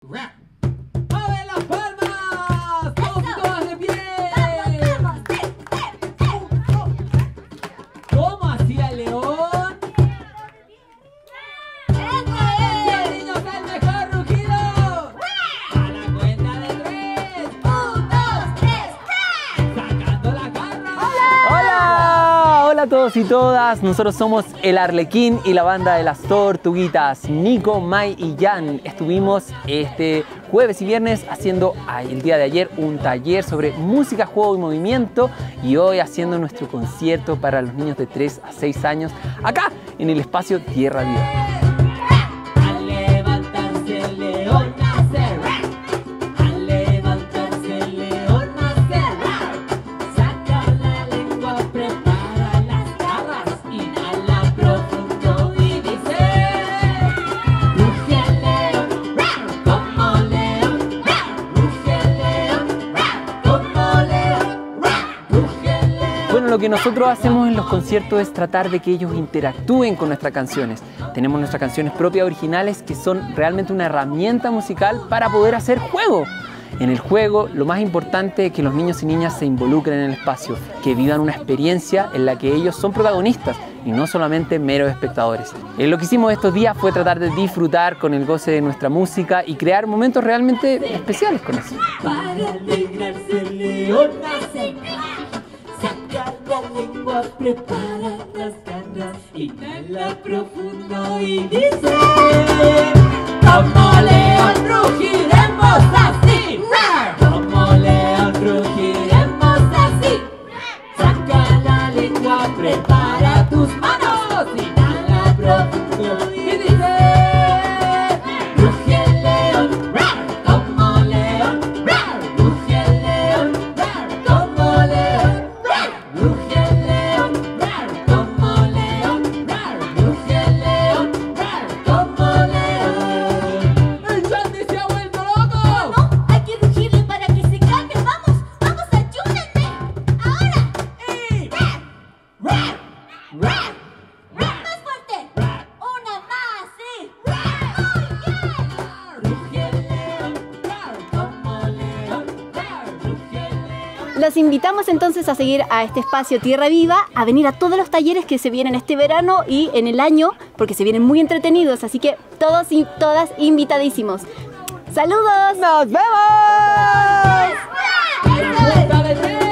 ¡Mueven las palmas! ¡Todos y todas de pie! ¿Cómo hacía el león? ¡Y el niño es el mejor rugido! ¡A la cuenta de 3! ¡1, 2, 3! ¡Sacando la garra! ¡Hola! Hola a todos y todas, nosotros somos el Arlequín y la banda de las Tortuguitas. Nico, Mai y Jan estuvimos este jueves y viernes haciendo el día de ayer un taller sobre música, juego y movimiento, y hoy haciendo nuestro concierto para los niños de 3 a 6 años acá en el espacio Tierra Viva. Al levantarse el león nace, al levantarse el león nace, saca la lengua, prepara las garras, inhala profundo y dice: ruge el león, como león, ruge el león, como león, ruge el león. Bueno, lo que nosotros hacemos en los conciertos es tratar de que ellos interactúen con nuestras canciones. Tenemos nuestras canciones propias originales que son realmente una herramienta musical para poder hacer juego. En el juego lo más importante es que los niños y niñas se involucren en el espacio, que vivan una experiencia en la que ellos son protagonistas y no solamente meros espectadores. Lo que hicimos estos días fue tratar de disfrutar con el goce de nuestra música y crear momentos realmente especiales con eso. Para alegrarse el león nace, saca la lengua, prepara las garras, inhala profundo y dice: como león rugiremos así, como león rugiremos así, saca la lengua, prepara tus manos, inhala profundo y dice: ruge el león, como león, ruge el león, como león, ruge el león, como león, ruge el león, como león. ¡El Sandy se ha vuelto loco! No, hay que rugirle para que se calme. Vamos, vamos, ayúdenme. Ahora. Más fuerte. Una más, sí. Ruge el león, como león, ruge el león. Los invitamos entonces a seguir a este espacio Tierra Viva, a venir a todos los talleres que se vienen este verano y en el año, porque se vienen muy entretenidos, así que todos y todas invitadísimos. ¡Saludos! ¡Nos vemos! ¡A la cuenta de 3!